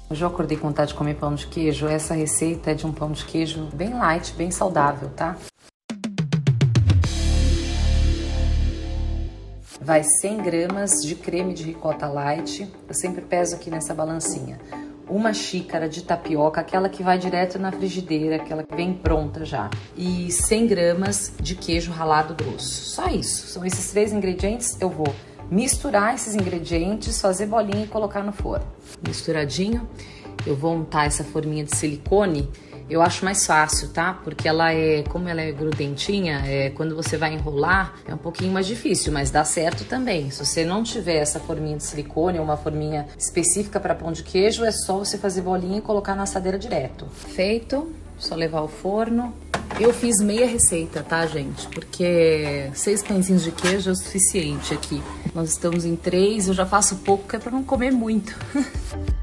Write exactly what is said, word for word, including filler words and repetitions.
Hoje eu acordei com vontade de comer pão de queijo. Essa receita é de um pão de queijo bem light, bem saudável, tá? Vai cem gramas de creme de ricota light. Eu sempre peso aqui nessa balancinha. Uma xícara de tapioca, aquela que vai direto na frigideira, aquela que vem pronta já. E cem gramas de queijo ralado grosso. Só isso. São esses três ingredientes. Eu vou misturar esses ingredientes, fazer bolinha e colocar no forno. Misturadinho, eu vou untar essa forminha de silicone. Eu acho mais fácil, tá? Porque ela é, como ela é grudentinha, é, quando você vai enrolar, é um pouquinho mais difícil, mas dá certo também. Se você não tiver essa forminha de silicone ou uma forminha específica para pão de queijo, é só você fazer bolinha e colocar na assadeira direto. Feito, só levar ao forno. Eu fiz meia receita, tá, gente? Porque seis pãezinhos de queijo é o suficiente aqui. Nós estamos em três, eu já faço pouco, que é pra não comer muito.